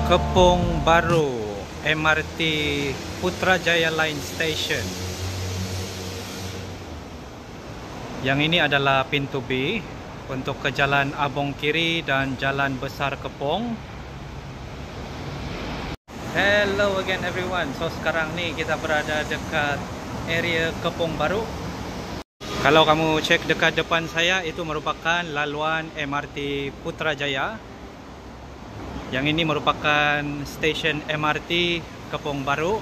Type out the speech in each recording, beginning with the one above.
Kepong Baru MRT Putrajaya Line Station. Yang ini adalah pintu B untuk ke Jalan Abong Kiri dan Jalan Besar Kepong. Hello again everyone. So sekarang ni kita berada dekat area Kepong Baru. Kalau kamu cek dekat depan saya, itu merupakan laluan MRT Putrajaya. Yang ini merupakan stesen MRT Kepong Baru.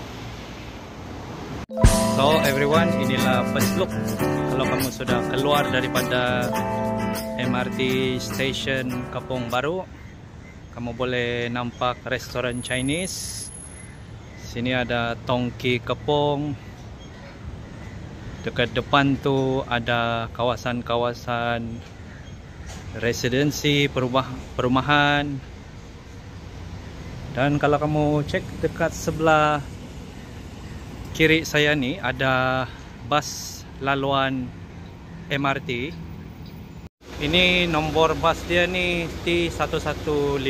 So everyone, inilah first look. Kalau kamu sudah keluar daripada MRT Station Kepong Baru, kamu boleh nampak restoran Chinese. Sini ada tongki Kepong. Dekat depan tu ada kawasan-kawasan residensi, perumahan. Dan kalau kamu cek dekat sebelah kiri saya ni, ada bas laluan MRT. Ini nombor bas dia ni T115.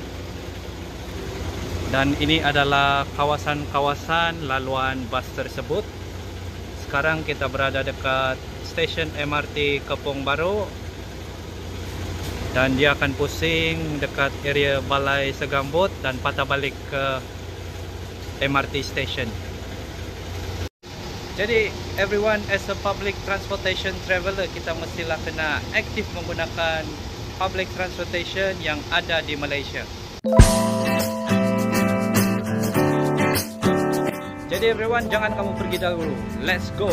Dan ini adalah kawasan-kawasan laluan bas tersebut. Sekarang kita berada dekat stesen MRT Kepong Baru. Dan dia akan pusing dekat area Balai Segambut dan patah balik ke MRT station. Jadi everyone, as a public transportation traveler, kita mestilah kena aktif menggunakan public transportation yang ada di Malaysia. Jadi everyone, jangan kamu pergi dahulu. Let's go.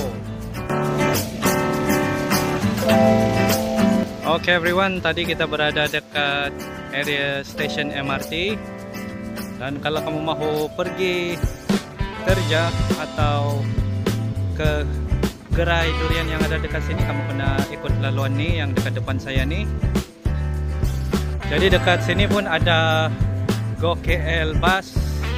Okay everyone, tadi kita berada dekat area stesen MRT. Dan kalau kamu mahu pergi kerja atau ke gerai durian yang ada dekat sini, kamu kena ikut laluan ni yang dekat depan saya ni. Jadi dekat sini pun ada Go KL bus.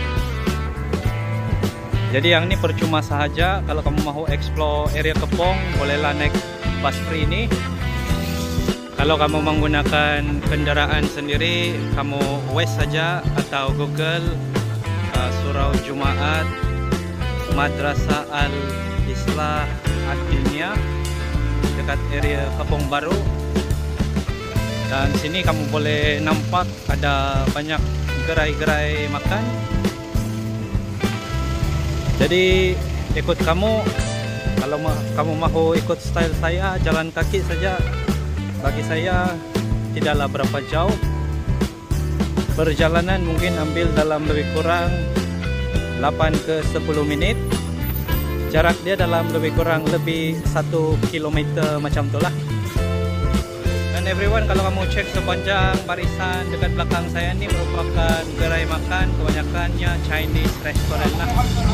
Jadi yang ni percuma sahaja. Kalau kamu mahu explore area Kepong, bolehlah naik bus free ni. Kalau kamu menggunakan kenderaan sendiri, kamu Waze saja atau Google Surau Jumaat Madrasah Al-Islah Ad-Diniyah dekat area Kepong Baru. Dan sini kamu boleh nampak ada banyak gerai-gerai makan. Jadi ikut kamu. Kalau kamu mahu ikut style saya, jalan kaki saja. Bagi saya tidaklah berapa jauh. Perjalanan mungkin ambil dalam lebih kurang 8 ke 10 minit. Jarak dia dalam lebih kurang 1 kilometer macam itulah. Dan everyone, kalau kamu cek sepanjang barisan dekat belakang saya ni merupakan gerai makan, kebanyakannya Chinese restaurant lah.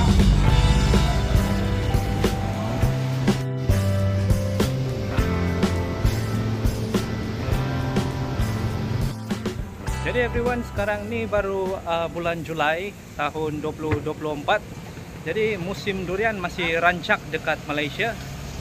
Jadi everyone, sekarang ni baru bulan Julai tahun 2024. Jadi musim durian masih rancak dekat Malaysia.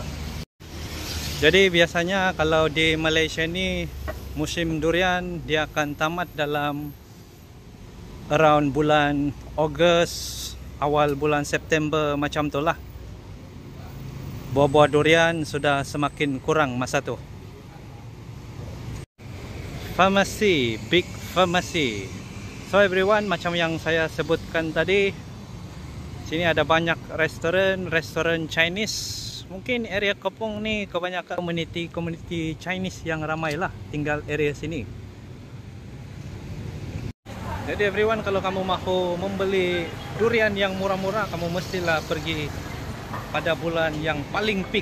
Jadi biasanya kalau di Malaysia ni musim durian dia akan tamat dalam around bulan Ogos, awal bulan September macam tu lah. Buah-buah durian sudah semakin kurang masa tu. Pharmacy, big pharmacy. So everyone, macam yang saya sebutkan tadi, sini ada banyak restoran Chinese. Mungkin area Kepong ni kebanyakan community Chinese yang ramai lah tinggal area sini. Jadi everyone, kalau kamu mahu membeli durian yang murah-murah, kamu mestilah pergi pada bulan yang paling peak.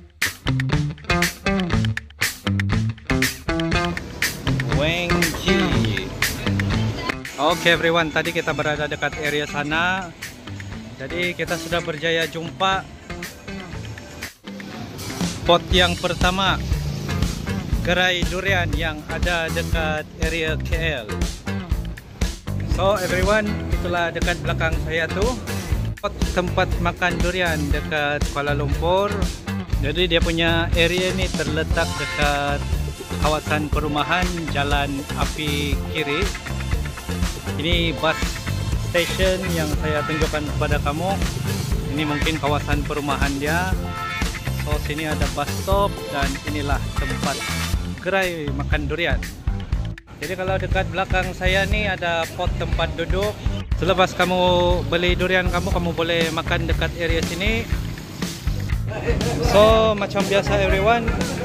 Oke everyone, tadi kita berada dekat area sana. Jadi kita sudah berjaya jumpa spot yang pertama, gerai durian yang ada dekat area KL. So everyone, itulah dekat belakang saya tu tempat makan durian dekat Kuala Lumpur. Jadi dia punya area ni terletak dekat kawasan perumahan Jalan Api Kiri. Ini bus station yang saya tunjukkan kepada kamu. Ini mungkin kawasan perumahan dia. So sini ada bus stop dan inilah tempat gerai makan durian. Jadi kalau dekat belakang saya ni ada pot tempat duduk. Selepas kamu beli durian kamu boleh makan dekat area sini. So macam biasa everyone,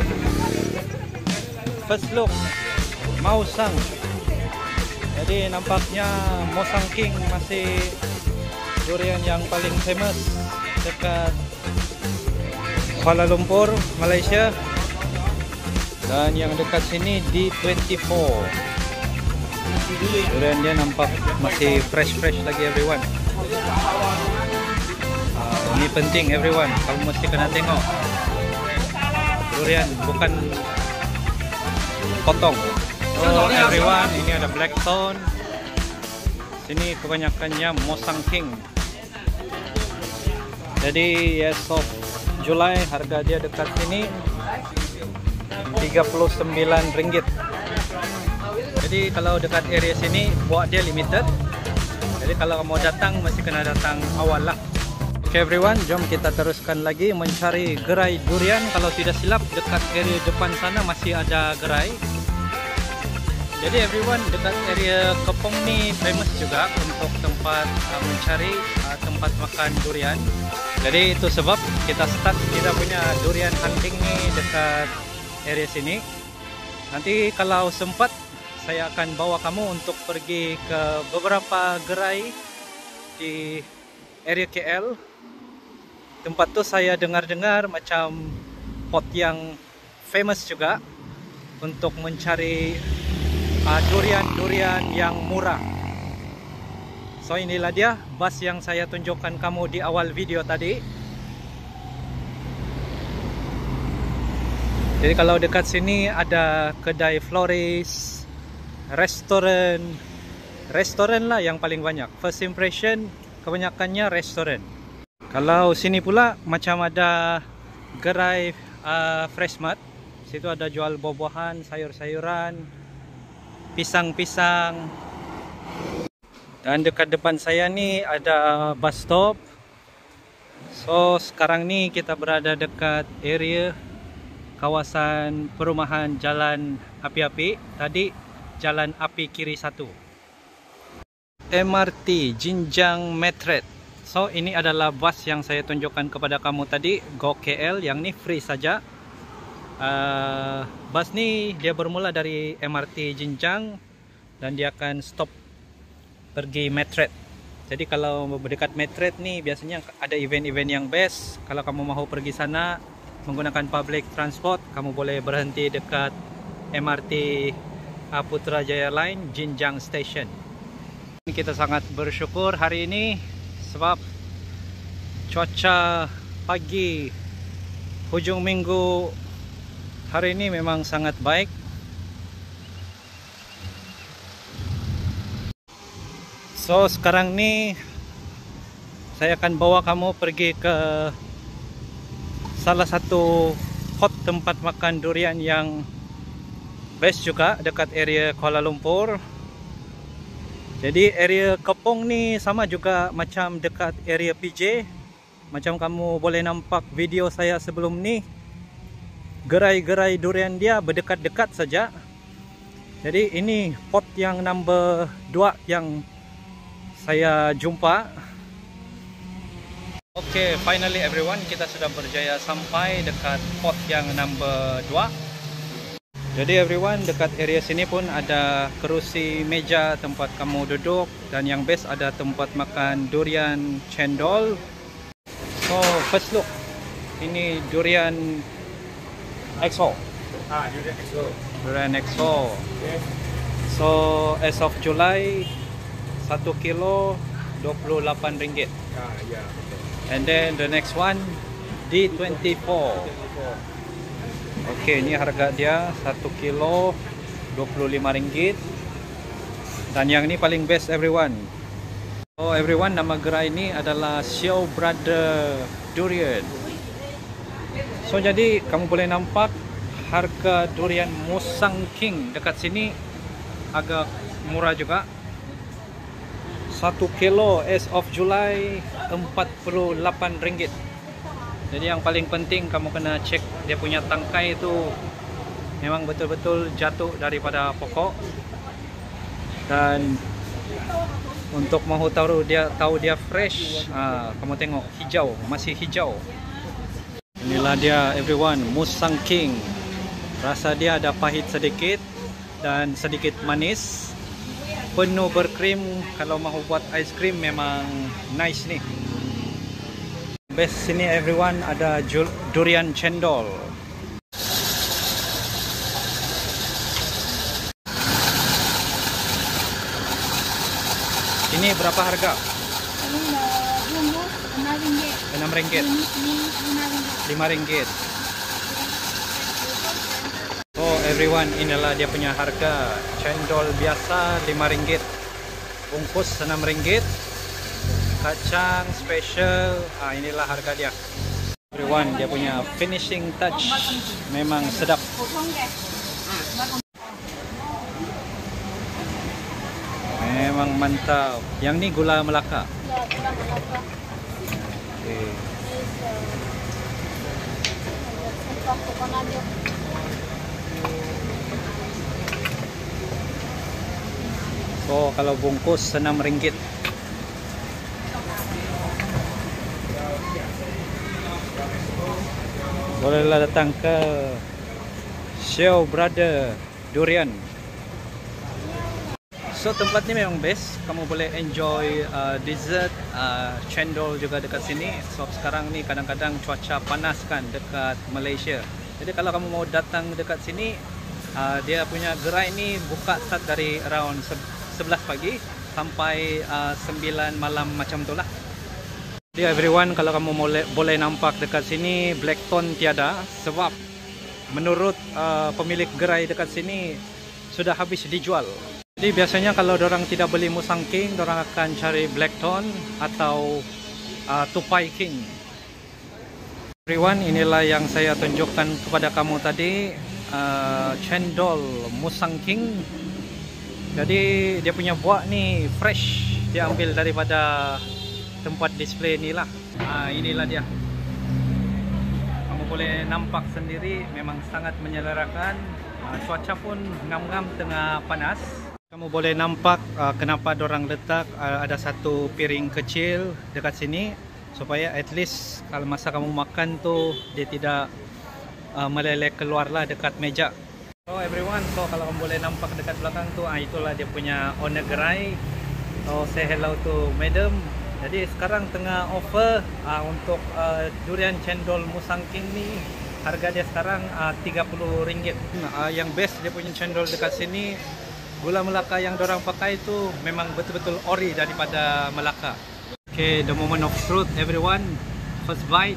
first look Mao Shan. Jadi nampaknya Musang King masih durian yang paling famous dekat Kuala Lumpur, Malaysia. Dan yang dekat sini D24. Durian dia nampak masih fresh lagi everyone. Ini penting everyone, kamu mesti kena tengok. Durian bukan potong. So everyone, ini ada Black Thorn. Sini kebanyakannya Musang King. Jadi yes of Julai harga dia dekat sini RM39. Jadi kalau dekat area sini buat dia limited. Jadi kalau kamu datang mesti kena datang awal lah. Okay everyone, jom kita teruskan lagi mencari gerai durian. Kalau tidak silap dekat area depan sana masih ada gerai. Jadi everyone, dekat area Kepong ni famous juga untuk tempat mencari tempat makan durian. Jadi itu sebab kita start kita punya durian hunting ni dekat area sini. Nanti kalau sempat saya akan bawa kamu untuk pergi ke beberapa gerai di area KL. Tempat tu saya dengar-dengar macam pot yang famous juga untuk mencari durian-durian yang murah. So inilah dia bus yang saya tunjukkan kamu di awal video tadi. Jadi kalau dekat sini ada kedai florist, restoran lah yang paling banyak. First impression kebanyakannya restoran. Kalau sini pula macam ada gerai fresh mart. Situ ada jual buah-buahan, sayur-sayuran, pisang-pisang. Dan dekat depan saya ni ada bus stop. So sekarang ni kita berada dekat area kawasan perumahan Jalan Api-Api. Tadi Jalan Api Kiri 1. MRT Jinjang Metret. So ini adalah bus yang saya tunjukkan kepada kamu tadi, Go KL, yang ni free saja. Bus ni dia bermula dari MRT Jinjang dan dia akan stop pergi Metret. Jadi kalau berdekat Metret ni biasanya ada event-event yang best. Kalau kamu mahu pergi sana menggunakan public transport, kamu boleh berhenti dekat MRT Putrajaya Line Jinjang Station. Kita sangat bersyukur hari ini sebab cuaca pagi hujung minggu hari ini memang sangat baik. So sekarang ni saya akan bawa kamu pergi ke salah satu hot tempat makan durian yang best juga dekat area Kuala Lumpur. Jadi area Kepong ni sama juga macam dekat area PJ. Macam kamu boleh nampak video saya sebelum ni, gerai-gerai durian dia berdekat-dekat saja. Jadi ini pot yang number 2 yang saya jumpa. Okay, finally everyone, kita sudah berjaya sampai dekat pot yang number 2. Jadi everyone, dekat area sini pun ada kerusi meja tempat kamu duduk. Dan yang best ada tempat makan durian cendol. So first look, ini durian EXO. Durian EXO. Durian EXO. So as of July 1 kilo RM28. Ya, betul. And then the next one D24. Oke, ini harga dia 1 kilo RM25. Dan yang ini paling best everyone. So everyone, nama gerai ini adalah Xiao Brother Durian. So jadi kamu boleh nampak harga durian Musang King dekat sini agak murah juga. 1 kilo as of Julai RM48. Jadi yang paling penting kamu kena cek dia punya tangkai itu memang betul-betul jatuh daripada pokok. Dan untuk mahu tahu dia fresh, kamu tengok hijau, masih hijau. Inilah dia everyone, Musang King. Rasa dia ada pahit sedikit dan sedikit manis. Penuh berkrim. Kalau mahu buat ice cream memang nice nih. Best sini everyone ada durian cendol. Ini berapa harga? Ini RM6. RM6. RM5. Oh everyone, inilah dia punya harga. Cendol biasa RM5, bungkus RM6, kacang special, inilah harga dia. Everyone, dia punya finishing touch memang sedap. Memang mantap. Yang ni gula Melaka. Ya, gula Melaka. Okay. So kalau bungkus RM6. Bolehlah datang ke Xiao Brother Durian. So tempat ni memang best. Kamu boleh enjoy dessert, cendol juga dekat sini. So sekarang ni kadang-kadang cuaca panas kan dekat Malaysia. Jadi kalau kamu mau datang dekat sini, dia punya gerai ni buka start dari around 11 pagi sampai 9 malam macam tu lah. Jadi everyone, kalau kamu boleh nampak dekat sini Black Thorn tiada, sebab menurut pemilik gerai dekat sini sudah habis dijual. Jadi biasanya kalau orang tidak beli Musang King, orang akan cari Black Thorn atau Tupai King. Everyone, inilah yang saya tunjukkan kepada kamu tadi, cendol Musang King. Jadi dia punya buah ni fresh, dia ambil daripada tempat display ni lah. Inilah dia. Kamu boleh nampak sendiri, memang sangat menyelerakan. Cuaca pun ngam-ngam tengah panas. Kamu boleh nampak kenapa dorang letak ada satu piring kecil dekat sini, supaya at least kalau masa kamu makan tu dia tidak meleleh keluar lah dekat meja. So everyone, so kalau kamu boleh nampak dekat belakang tu, itulah dia punya owner gerai. So say hello to madam. Jadi sekarang tengah offer untuk durian cendol Musang King ni, harga dia sekarang RM30. Yang best dia punya cendol dekat sini, gula Melaka yang dorang pakai itu memang betul-betul ori daripada Melaka. Okay, the moment of truth everyone. First bite.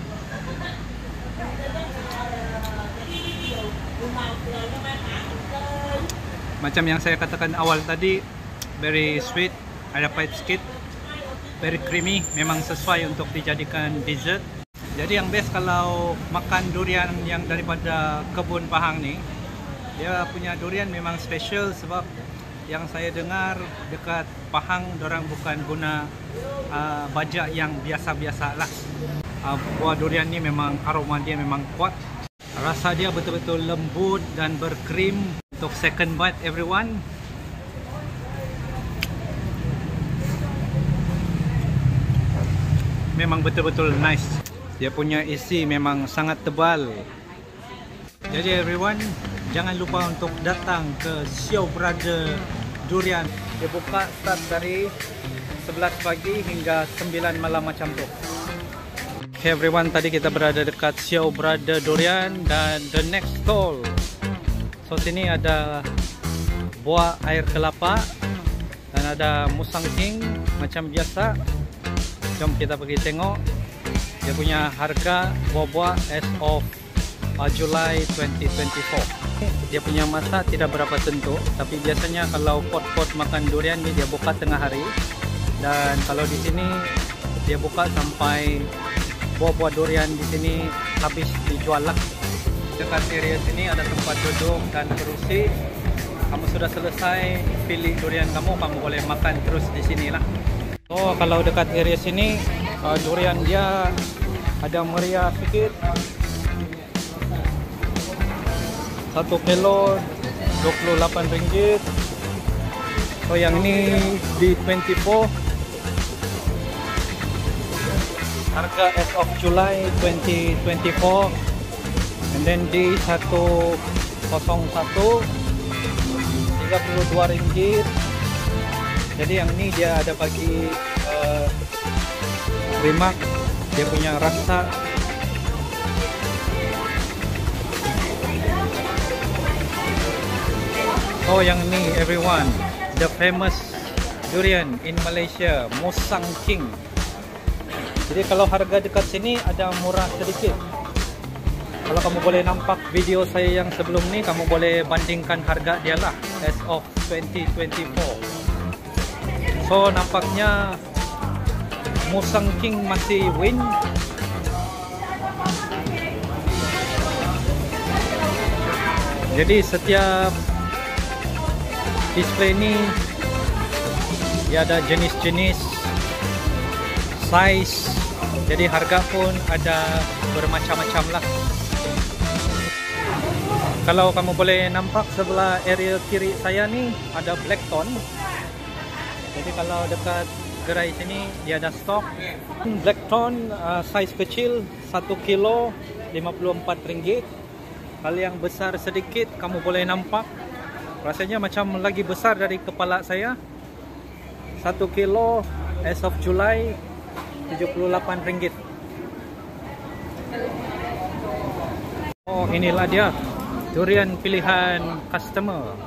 Macam yang saya katakan awal tadi, very sweet, ada pahit sikit, very creamy, memang sesuai untuk dijadikan dessert. Jadi yang best kalau makan durian yang daripada kebun Pahang ni, dia punya durian memang special, sebab yang saya dengar dekat Pahang dorang bukan guna bajak yang biasa-biasa lah. Buah durian ni memang aroma dia memang kuat. Rasa dia betul-betul lembut dan berkrim. Untuk second bite everyone. Memang betul-betul nice. Dia punya isi memang sangat tebal. Jadi everyone, jangan lupa untuk datang ke Xiao Brother Durian. Dia buka start dari 11 pagi hingga 9 malam macam tu. Okay everyone, tadi kita berada dekat Xiao Brother Durian dan the next stall. So sini ada buah air kelapa dan ada Musang King macam biasa. Jom kita pergi tengok dia punya harga buah-buah as of Julai 2024. Dia punya masa tidak berapa tentu, tapi biasanya kalau pot-pot makan durian ni dia buka tengah hari, dan kalau di sini dia buka sampai buah-buah durian di sini habis dijual lah. Dekat area sini ada tempat duduk dan kerusi. Kamu sudah selesai pilih durian kamu, kamu boleh makan terus di sini lah. So kalau dekat area sini durian dia ada meriah sedikit. 1 kilo 28 ringgit. So yang ini di 24. Harga as of July 2024. And then di 101 32 ringgit. Jadi yang ini dia ada bagi remark, dia punya rasa. Oh yang ini everyone, the famous durian in Malaysia, Musang King. Jadi kalau harga dekat sini ada murah sedikit. Kalau kamu boleh nampak video saya yang sebelum ni, kamu boleh bandingkan harga dia lah as of 2024. So nampaknya Musang King masih win. Jadi setiap display ni dia ada jenis-jenis, size, jadi harga pun ada bermacam-macam lah. Kalau kamu boleh nampak sebelah area kiri saya ni ada Black Thorn. Jadi kalau dekat gerai sini dia ada stok Black Thorn size kecil 1 kilo 54 ringgit. Kalau yang besar sedikit kamu boleh nampak rasanya macam lagi besar dari kepala saya. 1 kilo as of July 78 ringgit. Oh inilah dia durian pilihan customer.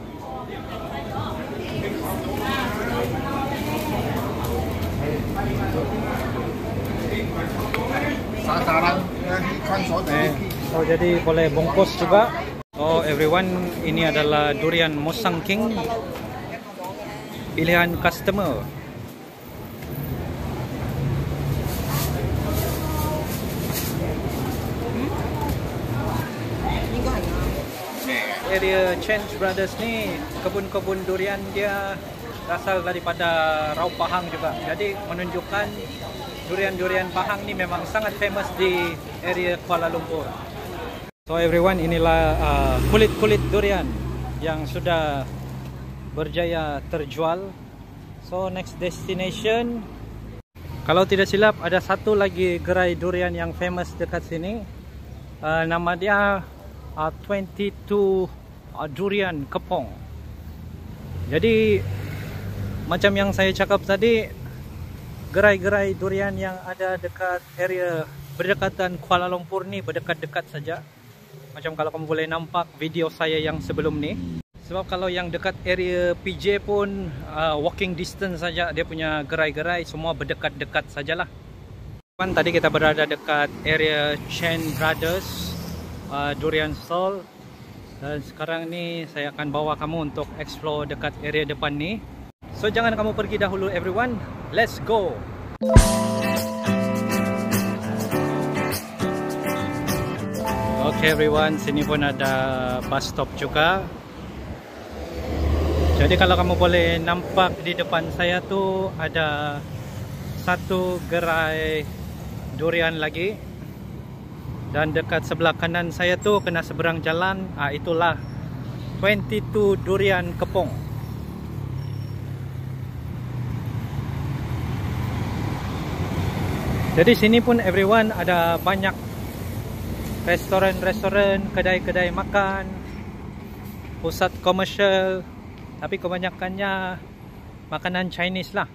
Oh jadi boleh bungkus juga. Oh everyone, ini adalah durian Musang King pilihan customer. Area Change Brothers ni kebun-kebun durian dia berasal daripada Rau Pahang juga. Jadi menunjukkan durian-durian Pahang ni memang sangat famous di area Kuala Lumpur. So everyone, inilah kulit-kulit durian yang sudah berjaya terjual. So next destination, kalau tidak silap ada satu lagi gerai durian yang famous dekat sini. Nama dia 22 Durian Kepong. Jadi macam yang saya cakap tadi, gerai-gerai durian yang ada dekat area berdekatan Kuala Lumpur ni berdekat-dekat saja. Macam kalau kamu boleh nampak video saya yang sebelum ni. Sebab kalau yang dekat area PJ pun walking distance saja dia punya gerai-gerai, semua berdekat-dekat sajalah. Tadi kita berada dekat area Chen Brothers Durian Stall. Dan sekarang ni saya akan bawa kamu untuk explore dekat area depan ni. So jangan kamu pergi dahulu everyone. Let's go. Okay everyone, sini pun ada bus stop juga. Jadi kalau kamu boleh nampak di depan saya tu ada satu gerai durian lagi. Dan dekat sebelah kanan saya tu kena seberang jalan, itulah 22 Durian Kepong. Jadi sini pun everyone ada banyak restoran-restoran, kedai-kedai makan, pusat komersial, tapi kebanyakannya makanan Chinese lah.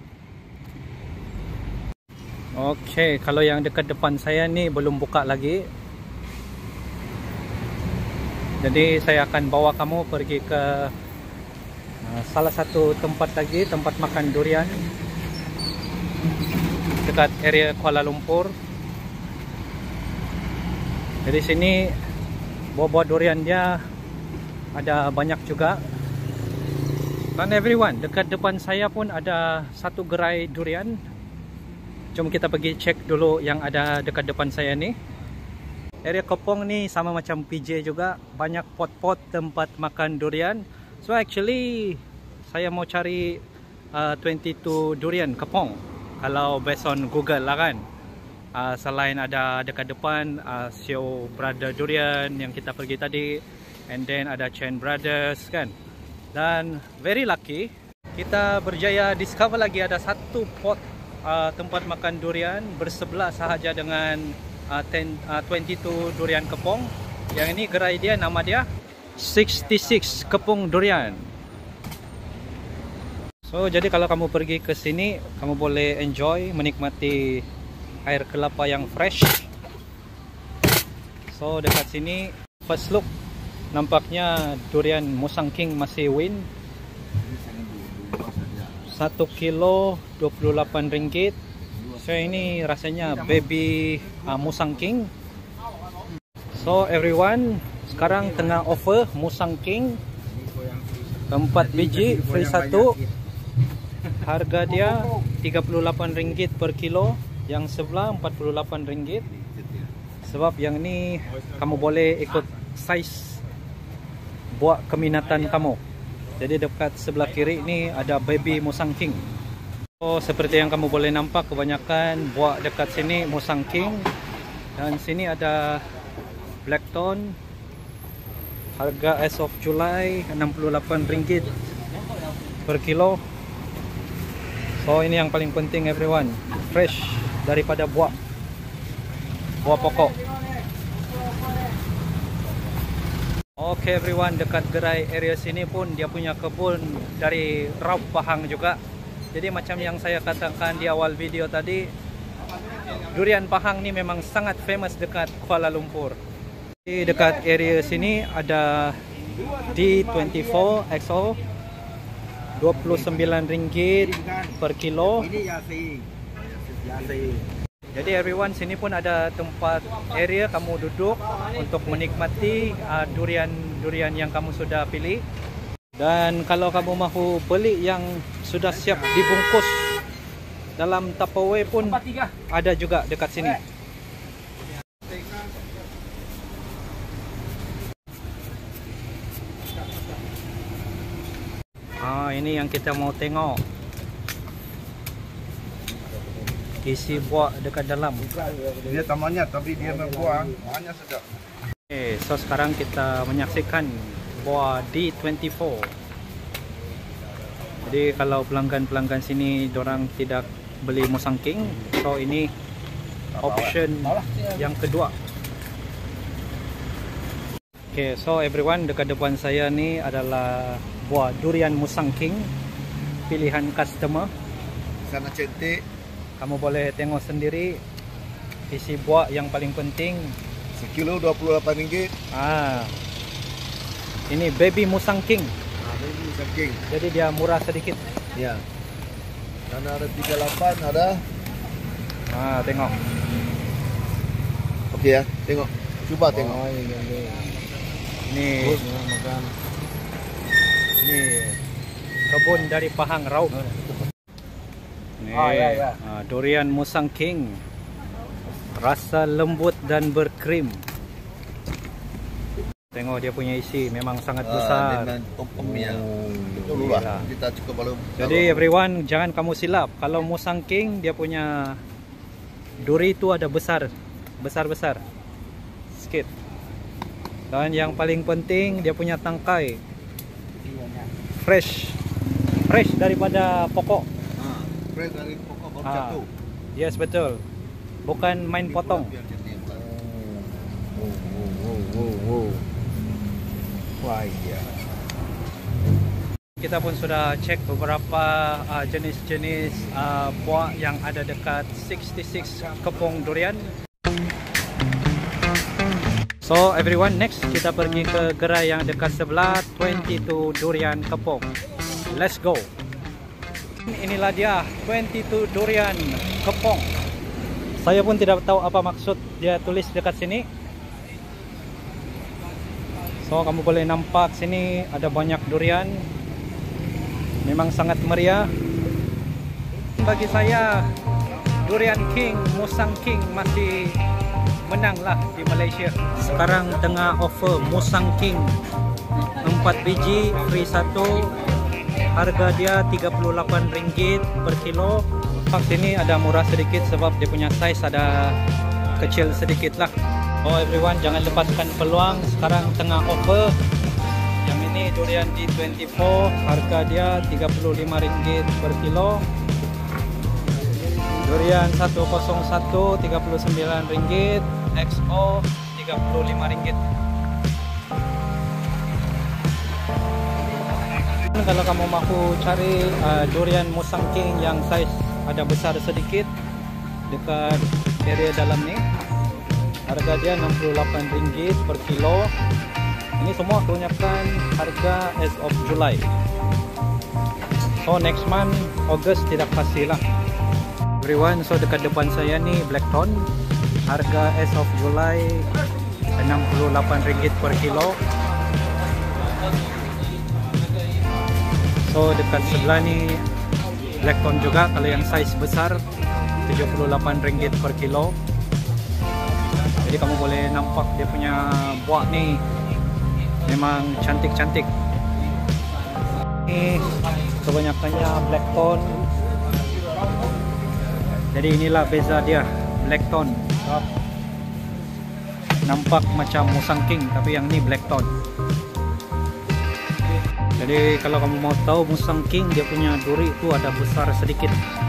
Okey, kalau yang dekat depan saya ni belum buka lagi. Jadi saya akan bawa kamu pergi ke salah satu tempat lagi, tempat makan durian dekat area Kuala Lumpur. Jadi sini buah-buah durian dia ada banyak juga. Dan everyone, dekat depan saya pun ada satu gerai durian. Jom kita pergi cek dulu yang ada dekat depan saya ni. Area Kepong ni sama macam PJ juga, banyak pot-pot tempat makan durian. So actually saya mau cari 22 durian kepong kalau based on Google lah kan. Selain ada dekat depan Sio Brother Durian yang kita pergi tadi, and then ada Chen Brothers kan. Dan very lucky kita berjaya discover lagi ada satu pot tempat makan durian bersebelah sahaja dengan 22 durian kepong. Yang ini gerai dia, nama dia 66 kepong durian. So jadi kalau kamu pergi ke sini, kamu boleh enjoy menikmati air kelapa yang fresh. So dekat sini first look nampaknya durian Musang King masih win. 1 kilo 28 ringgit. So ini rasanya baby Musang King. So everyone, sekarang tengah offer Musang King 4 biji free 1. Harga dia RM38 per kilo. Yang sebelah RM48. Sebab yang ni kamu boleh ikut size buah keminatan kamu. Jadi dekat sebelah kiri ni ada baby Musang King. So seperti yang kamu boleh nampak, kebanyakan buah dekat sini Musang King. Dan sini ada Black Thorn. Harga as of July RM68 per kilo. So ini yang paling penting everyone, fresh daripada buah pokok. Okay everyone, dekat gerai area sini pun dia punya kebun dari raup Pahang juga. Jadi macam yang saya katakan di awal video tadi, durian Pahang ni memang sangat famous dekat Kuala Lumpur. Di dekat area sini ada D24 XO RM29 per kilo. Jadi everyone, sini pun ada tempat area kamu duduk untuk menikmati durian yang kamu sudah pilih. Dan kalau kamu mahu beli yang sudah siap dibungkus dalam Tupperware pun ada juga dekat sini. Ini yang kita mau tengok, isi buah dekat dalam. Dia tamannya tapi dia berbuah banyak sedap. Okay, so sekarang kita menyaksikan buah D24. Jadi kalau pelanggan-pelanggan sini dorang tidak beli Musang King, so ini option yang kedua. Okay, so everyone, dekat depan saya ni adalah buah durian Musang King, pilihan customer. Sana cantik. Kamu boleh tengok sendiri isi buah yang paling penting. Sekilo RM28. Ini baby Musang King. Baby Musang King. Jadi dia murah sedikit. Ya. Sana ada 38 ada. Tengok. Okey ya, tengok. Cuba tengok. Ini kebun dari Pahang raup. Durian Musang King, rasa lembut dan berkrim. Tengok dia punya isi, memang sangat besar. Kita cukup belum. Jadi everyone, jangan kamu silap. Kalau Musang King dia punya duri itu ada besar sikit. Dan yang paling penting dia punya tangkai fresh daripada pokok. Fresh dari pokok baru jatuh. Yes, betul. Bukan main potong. Wah iya. Kita pun sudah cek beberapa jenis-jenis buah yang ada dekat 66 kepong durian. So everyone, next kita pergi ke gerai yang dekat sebelah 22 durian kepong. Let's go. Inilah dia 22 durian kepong. Saya pun tidak tahu apa maksud dia tulis dekat sini. So kamu boleh nampak sini ada banyak durian. Memang sangat meriah. Bagi saya Durian King, Musang King masih menanglah di Malaysia. Sekarang tengah offer Musang King 4 biji free 1. harga dia RM38 per kilo. Pak sini ada murah sedikit sebab dia punya size ada kecil sedikit lah. Oh everyone, jangan lepaskan peluang, sekarang tengah offer. Yang ini durian D24, harga dia RM35 per kilo. Durian 101 RM39, XO RM35. Kalau kamu mahu cari durian Musang King yang size ada besar sedikit dekat area dalam ni, harga dia RM68 per kilo. Ini semua kebanyakan harga as of July. So next month August tidak pasti lah everyone. So dekat depan saya ni Black Thorn, harga as of July RM68 per kilo. So dekat sebelah ni Black Thorn juga, kalau yang size besar RM78 per kilo. Jadi kamu boleh nampak dia punya buah ni memang cantik-cantik. Ini kebanyakannya Black Thorn. Jadi inilah beza dia, Black Thorn. Nampak macam Musang King tapi yang ni Black Thorn. Jadi kalau kamu mau tahu Musang King, dia punya duri itu ada besar sedikit.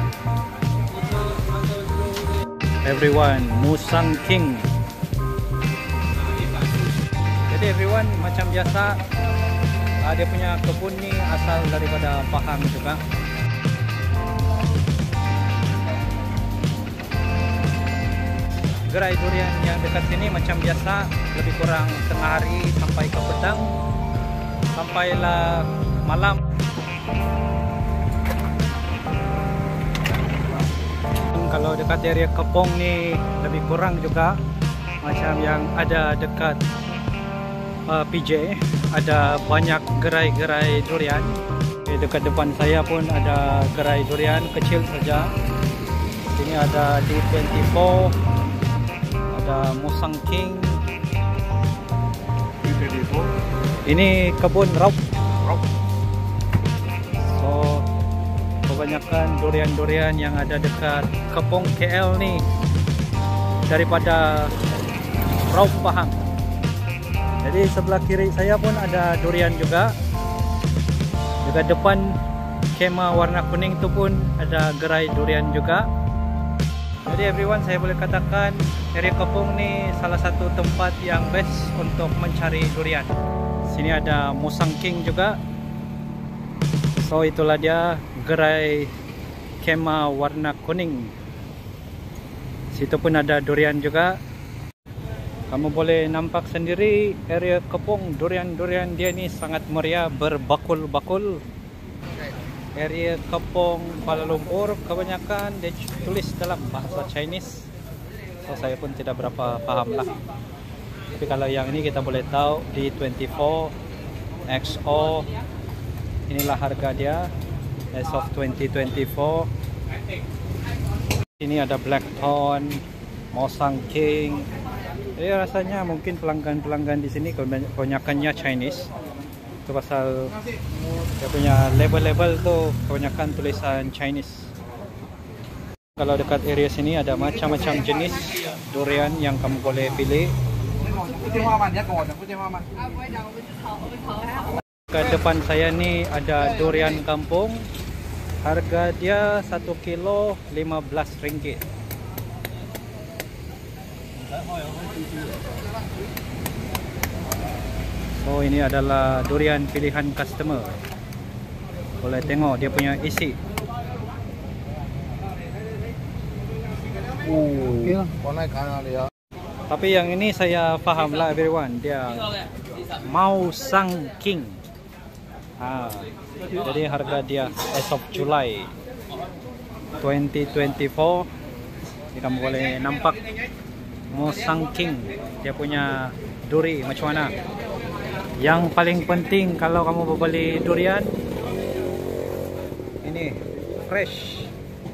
Everyone, Musang King. Jadi everyone, macam biasa dia punya kebun ni asal daripada Pahang juga. Gerai durian yang dekat sini macam biasa, lebih kurang tengah hari sampai ke petang, sampailah malam. Kalau dekat area Kepong ni lebih kurang juga macam yang ada dekat PJ, ada banyak gerai-gerai durian. Dekat depan saya pun ada gerai durian kecil saja. Sini ada D24, ada Musang King. Ini kebun raup. So kebanyakan durian-durian yang ada dekat Kepong KL ni daripada raup Pahang. Jadi sebelah kiri saya pun ada durian juga. Dekat depan kema warna kuning tu pun ada gerai durian juga. Jadi everyone, saya boleh katakan area Kepong ni salah satu tempat yang best untuk mencari durian. Sini ada Musang King juga. So itulah dia gerai kema warna kuning. Situ pun ada durian juga. Kamu boleh nampak sendiri area Kepong, durian-durian dia ni sangat meriah, berbakul-bakul. Area Kepong Kuala Lumpur kebanyakan dia tulis dalam bahasa Chinese. So saya pun tidak berapa faham lah. Tapi kalau yang ini kita boleh tahu D24 XO, inilah harga dia as of 2024. Ini ada Black Thorn, Musang King. Jadi rasanya mungkin pelanggan-pelanggan di sini kebanyakannya Chinese. Itu pasal dia punya label-label tu kebanyakan tulisan Chinese. Kalau dekat area sini ada macam-macam jenis durian yang kamu boleh pilih. Ke depan saya ni ada durian kampung. Harga dia 1 kilo RM15. So ini adalah durian pilihan customer. Boleh tengok dia punya isi. Tapi yang ini saya faham lah everyone, dia Mao Shan King. Jadi harga dia as of July 2024. Jadi kamu boleh nampak Musang King, dia punya duri macam mana. Yang paling penting kalau kamu membeli durian, ini fresh.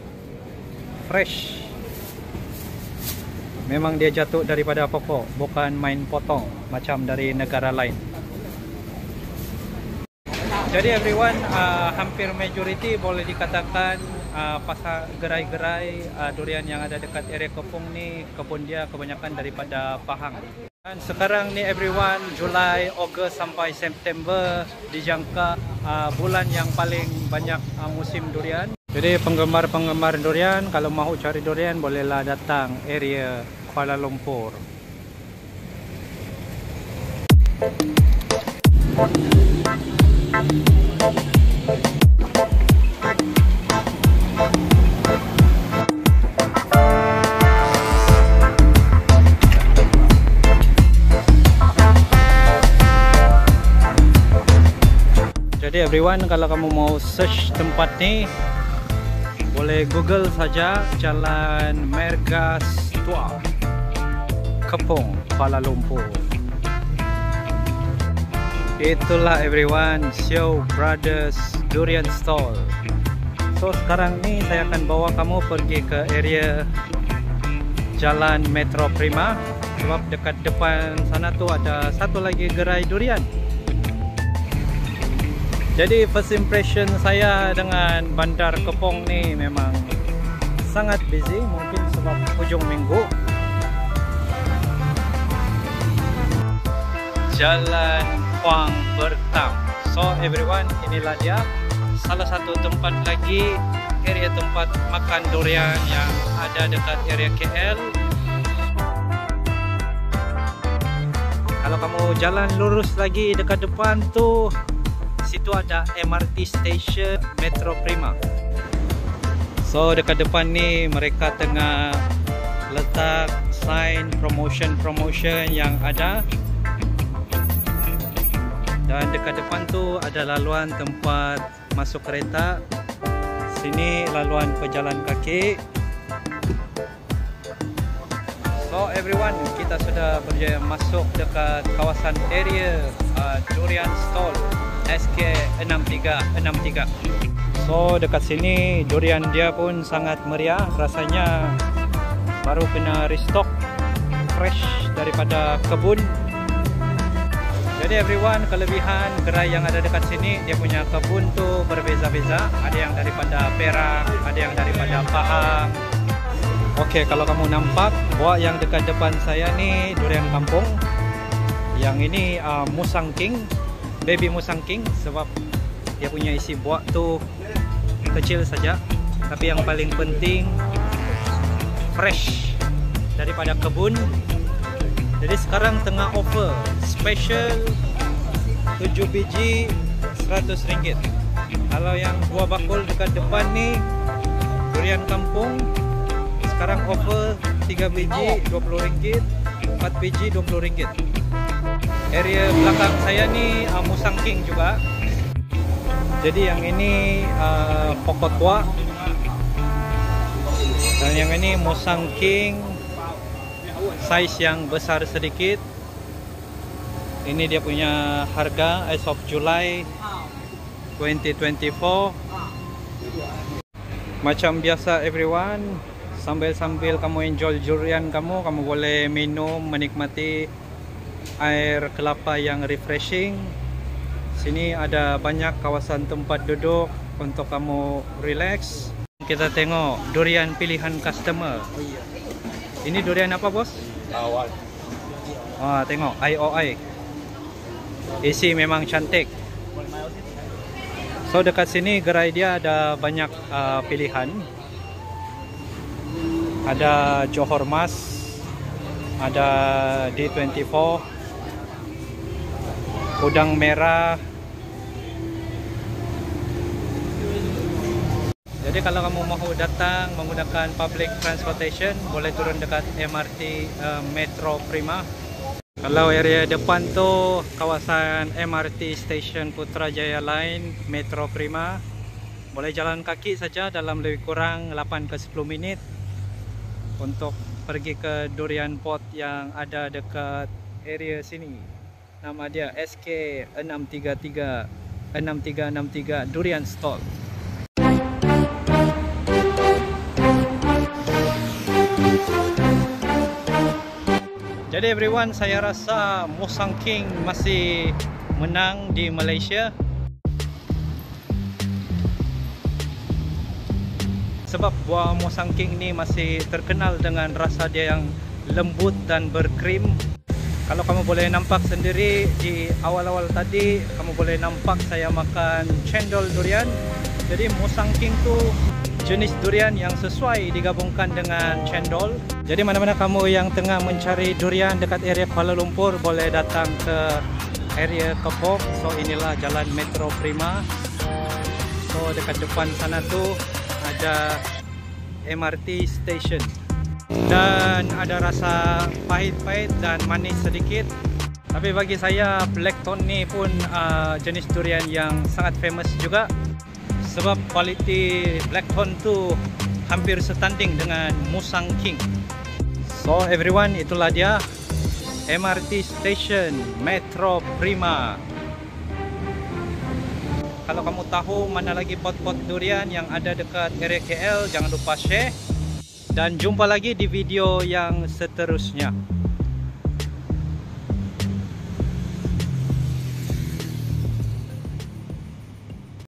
Memang dia jatuh daripada pokok, bukan main potong macam dari negara lain. Jadi everyone, hampir majority boleh dikatakan pasal gerai-gerai durian yang ada dekat area Kepong ni, kebun dia kebanyakan daripada Pahang. Dan sekarang ni everyone, Julai, Ogos sampai September dijangka bulan yang paling banyak musim durian. Jadi penggemar-penggemar durian kalau mahu cari durian bolehlah datang area Kuala Lumpur. Jadi everyone, kalau kamu mau search tempat ni, boleh Google saja Jalan Mergas Tua, Kepong, Kuala Lumpur. Itulah everyone, Xiao Brothers Durian Stall. So sekarang ni saya akan bawa kamu pergi ke area Jalan Metro Prima, sebab dekat depan sana tu ada satu lagi gerai durian. Jadi first impression saya dengan bandar Kepong ni memang sangat busy, mungkin sebab hujung minggu. Jalan Huang Bertam. So everyone, inilah dia salah satu tempat lagi, area tempat makan durian yang ada dekat area KL. Kalau kamu jalan lurus lagi dekat depan tu, situ ada MRT Station Metro Prima. So dekat depan ni mereka tengah letak sign promotion yang ada. Dan dekat depan tu ada laluan tempat masuk kereta. Sini laluan pejalan kaki. So everyone, kita sudah berjaya masuk dekat kawasan area Durian Stall SK6363. So dekat sini durian dia pun sangat meriah, rasanya baru kena restock, fresh daripada kebun. Jadi everyone, kelebihan gerai yang ada dekat sini, dia punya kebun tu berbeza-beza. Ada yang daripada Perak, ada yang daripada Pahang. Okey, kalau kamu nampak buah yang dekat depan saya ni durian kampung. Yang ini Musang King, baby Musang King, sebab dia punya isi buah tu kecil saja. Tapi yang paling penting fresh daripada kebun. Jadi sekarang tengah offer special 7 biji RM100. Kalau yang buah bakul dekat depan ni durian kampung, sekarang offer 3 biji RM20, 4 biji RM20. Area belakang saya ni Musang King juga. Jadi yang ini pokok tua, dan yang ini Musang King size yang besar sedikit. Ini dia punya harga as of July 2024. Macam biasa everyone, sambil kamu enjoy durian kamu boleh minum, menikmati air kelapa yang refreshing. Sini ada banyak kawasan tempat duduk untuk kamu relax. Kita tengok durian pilihan customer. Ini durian apa bos? Awal. Tengok IOI. Isi memang cantik. So dekat sini gerai dia ada banyak pilihan. Ada Johor Mas, ada D24, udang merah. Jadi kalau kamu mau datang menggunakan public transportation, boleh turun dekat MRT Metro Prima. Kalau area depan tu kawasan MRT Station Putrajaya Line Metro Prima, boleh jalan kaki saja dalam lebih kurang 8 ke 10 minit untuk pergi ke durian pot yang ada dekat area sini. Nama dia SK6363 Durian Stall. Jadi everyone, saya rasa Musang King masih menang di Malaysia. Sebab buah Musang King ni masih terkenal dengan rasa dia yang lembut dan berkrim. Kalau kamu boleh nampak sendiri di awal-awal tadi, kamu boleh nampak saya makan cendol durian. Jadi Musang King tu jenis durian yang sesuai digabungkan dengan cendol. Jadi mana-mana kamu yang tengah mencari durian dekat area Kuala Lumpur, boleh datang ke area Kepong. So inilah jalan Metro Prima. So dekat depan sana tu ada MRT station. Dan ada rasa pahit-pahit dan manis sedikit. Tapi bagi saya Black Thorn ni pun jenis durian yang sangat famous juga. Sebab kualiti Black Thorn tu hampir setanding dengan Musang King. So everyone, itulah dia MRT station Metro Prima. Kalau kamu tahu mana lagi pot-pot durian yang ada dekat area KL, jangan lupa share. Dan jumpa lagi di video yang seterusnya.